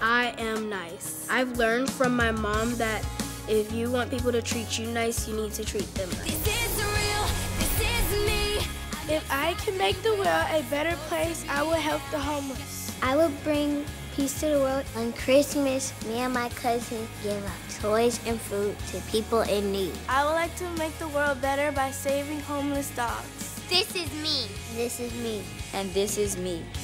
I am nice. I've learned from my mom that if you want people to treat you nice, you need to treat them nice. This is me. If I can make the world a better place, I will help the homeless. I will bring peace to the world. On Christmas, me and my cousin give out toys and food to people in need. I would like to make the world better by saving homeless dogs. This is me. This is me. And this is me.